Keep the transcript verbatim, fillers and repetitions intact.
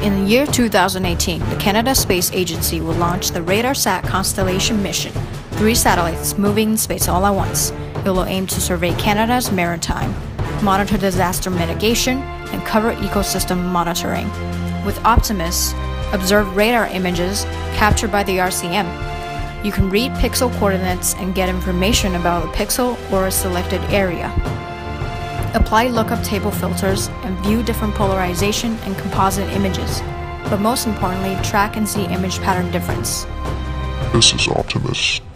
In the year two thousand eighteen, the Canada Space Agency will launch the RADARSAT Constellation mission, three satellites moving in space all at once. It will aim to survey Canada's maritime, monitor disaster mitigation, and cover ecosystem monitoring. With Optimus, observe radar images captured by the R C M. You can read pixel coordinates and get information about a pixel or a selected area. Apply lookup table filters and view different polarization and composite images. But most importantly, track and see image pattern difference. This is Optimus.